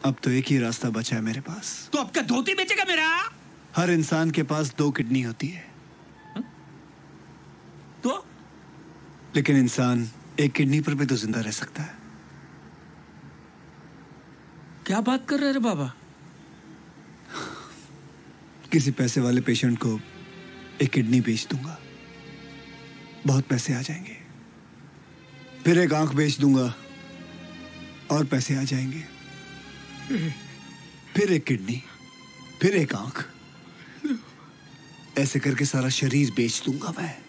अब तो एक ही रास्ता बचा है मेरे पास। तो अब क्या धोती बेचेगा मेरा? हर इंसान के पास 2 किडनी होती है। तो लेकिन इंसान एक किडनी पर भी तो जिंदा रह सकता है। क्या बात कर रहे रे बाबा? किसी पैसे वाले पेशेंट को एक किडनी बेच दूंगा, बहुत पैसे आ जाएंगे। फिर एक आंख बेच दूंगा और पैसे आ जाएंगे। फिर एक किडनी, फिर एक आंख, ऐसे करके सारा शरीर बेच दूंगा मैं।